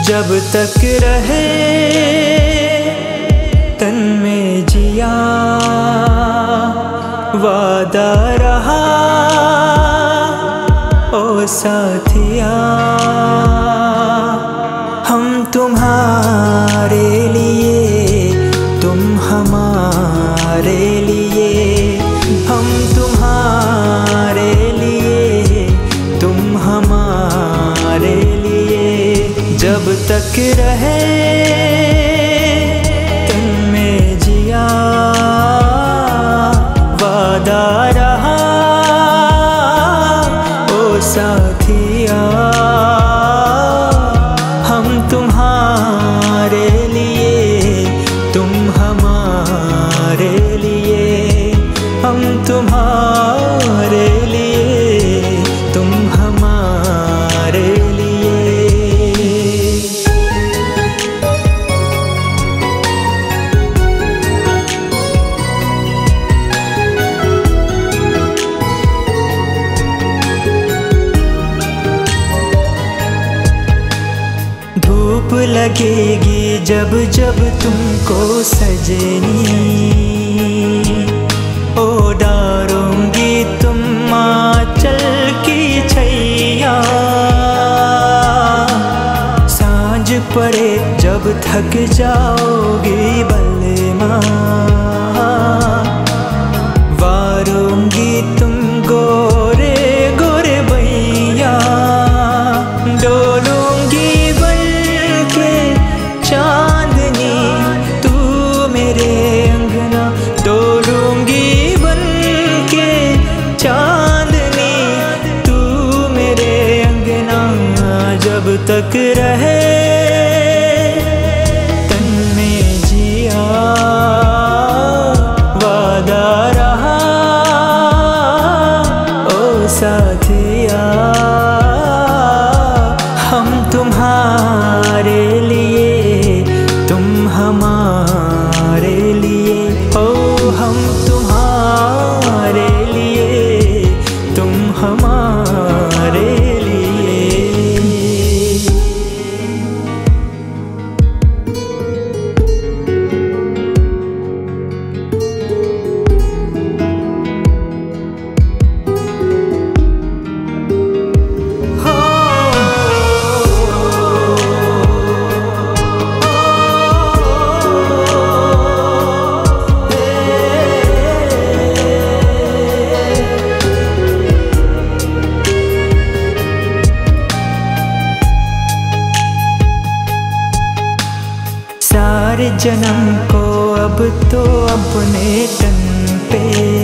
जब तक रहे तन में जिया, वादा रहा ओ साथिया। हम तुम्हारे लिए, तुम हमारे लिए, हम तुम्हारे लिए, तुम हमारे लिए। जब तक रहे तन में जिया, वादा रहा ओ साथिया। हम तुम्हारे लिए, तुम हमारे लिए, हम तुम्हारे लिए, तुम हमारे लिए। धूप लगेगी जब जब तुमको सजनी, ओ डारूंगी तुम आंचल की छैया। सांझ पड़े जब थक जाओगी बलमा, वारूंगी तुम गोरे गोरे बैया। डोलूंगी चांदनी तू मेरे अंगना, डोलूंगी बन के चांदनी तू मेरे अंगना। जब तक रहे तन में जिया, वादा रहा ओ साथिया। हम तुम्हारे लिए, तुम हमारे लिए, ओ हम तुम्हारे लिए, तुम हमारे लिए। सारे जन्म को अब तो अपने तन पे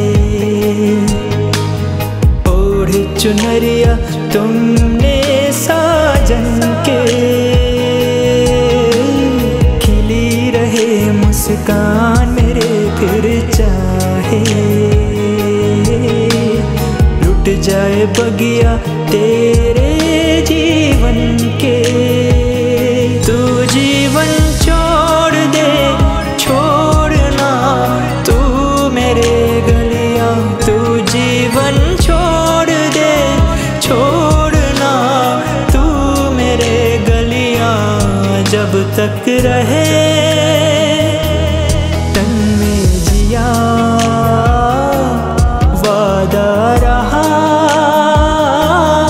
ओढ़ चुनरिया तुमने साजन के। खिली रहे मुस्कान मेरे फिर चाहे, लुट जाए बगिया तेरे जीवन के। तू जीवन छोड़ दे, छोड़ना तू मेरे गलियां। तू जीवन छोड़ दे, छोड़ना तू मेरे गलियां। जब तक रहे तन में जिया, वादा रहा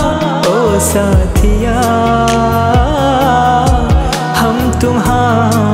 ओ साथिया। हम तुम्हारे